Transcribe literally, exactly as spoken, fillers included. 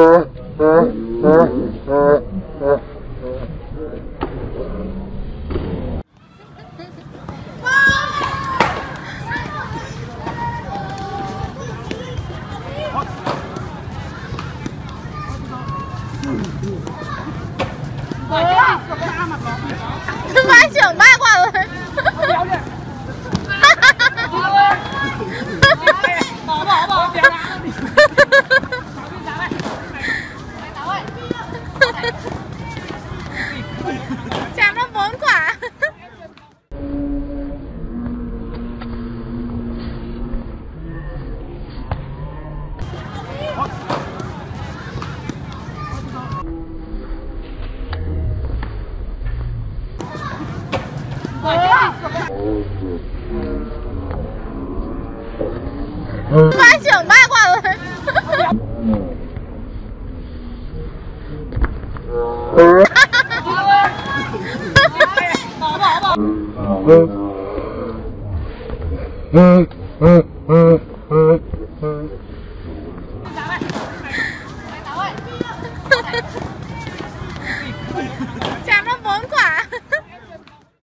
Vãi trưởng ba quả rồi. Bỏ bỏ bỏ. Chém nó bốn quả. Vãi trưởng ba quả rồi. Bỏ bỏ bỏ. Mày tao ơi.